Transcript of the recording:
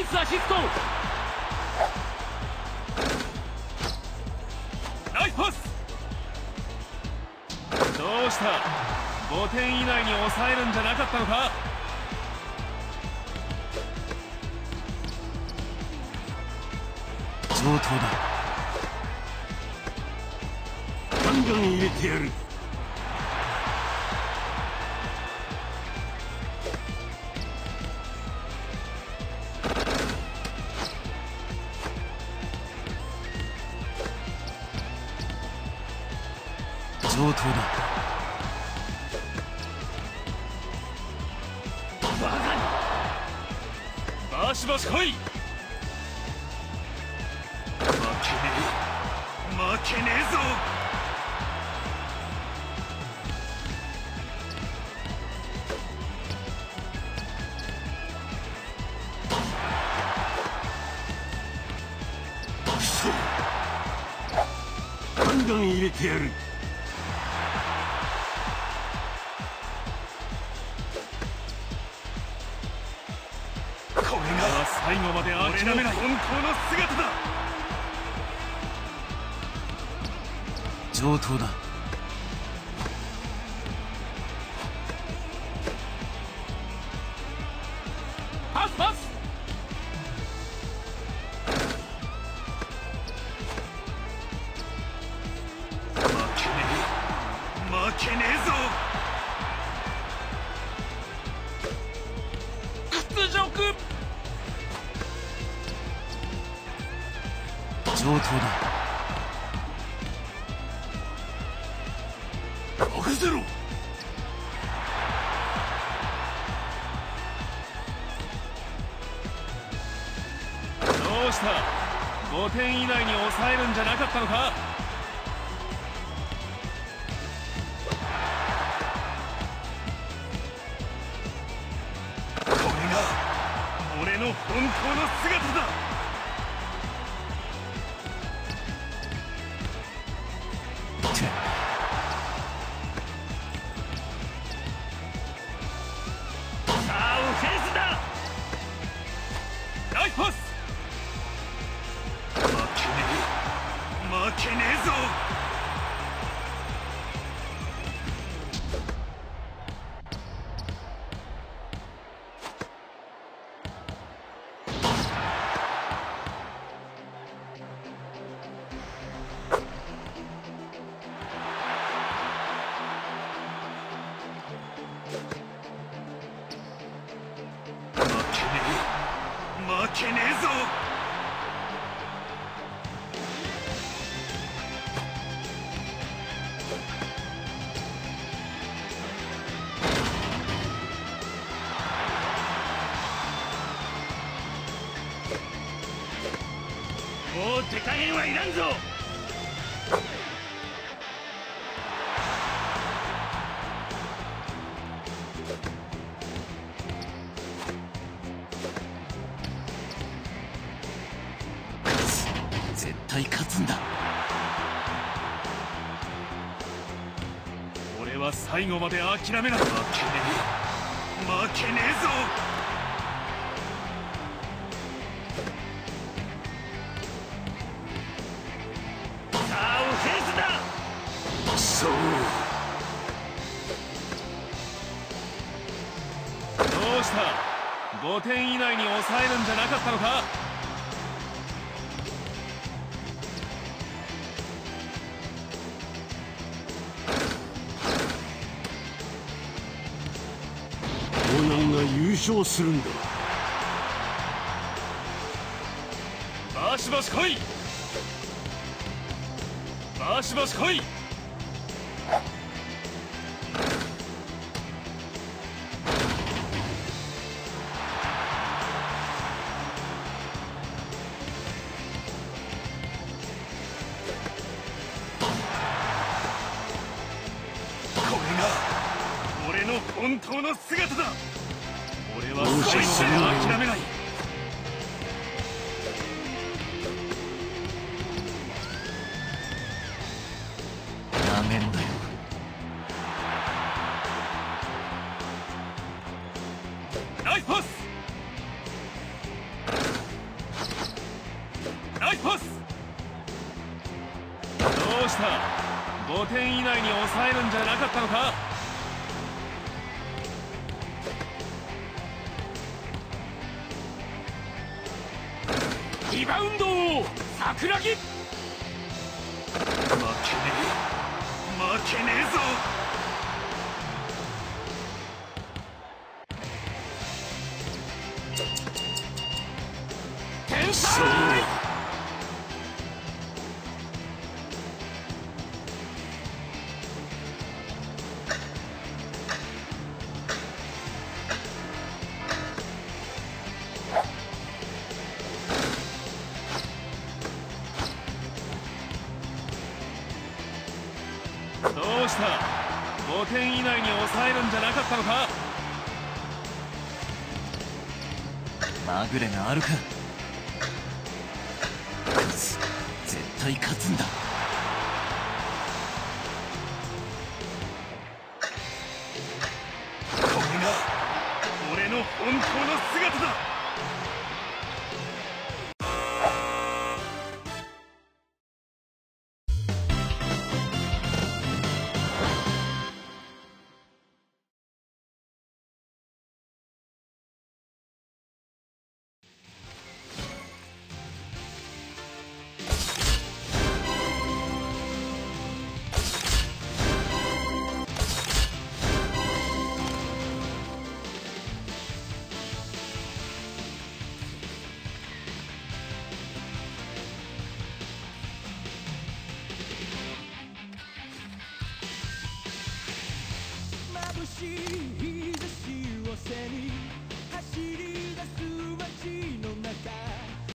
スアシスト。ナイスパス。どうした、5点以内に抑えるんじゃなかったのか。 上等だ。ガンガン入れてやる。上等だ。 バカにバシバシ来い。負けねえぞ。 ガンガン入れてやる。 これが最後まで諦めない本当の姿だ。 上等だ。 パスパス。負けねえぞ。屈辱。 上等だ。任せろ。 どうした、5点以内に抑えるんじゃなかったのか。これが俺の本当の姿だ。ナイスパス。負けねえぞ。負けねえぞ。もう手加減はいらんぞ。 絶対勝つんだ。 俺は最後まで諦めない。負けねえぞ。さあオフェンスだ。 そう。 どうした、5点以内に抑えるんじゃなかったのか。 オーナーが優勝するんだ。 バシバシ来い。バシバシ来い。俺の本当の姿だ。俺は最後まで諦めない。 なめんなよ。 ナイスパス。 した5点以内に抑えるんじゃなかったのか。リバウンドを桜木。負けねえぞ。天才。どうした5点以内に抑えるんじゃなかったのか。 まぐれがあるか。絶対勝つんだ。 これが俺の本当の姿だ。